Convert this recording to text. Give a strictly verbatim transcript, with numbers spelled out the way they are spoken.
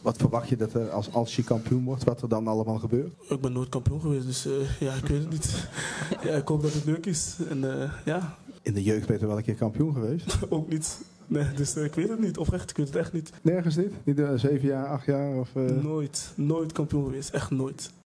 Wat verwacht je dat er als, als je kampioen wordt, wat er dan allemaal gebeurt? Ik ben nooit kampioen geweest, dus uh, ja, ik weet het niet. Ja, ik hoop dat het leuk is. En, uh, ja. In de jeugd ben je wel een keer kampioen geweest? Ook niet. Nee, dus uh, ik weet het niet. Oprecht, ik weet het echt niet. Nergens niet? Niet uh, zeven jaar, acht jaar? Of, uh... Nooit. Nooit kampioen geweest. Echt nooit.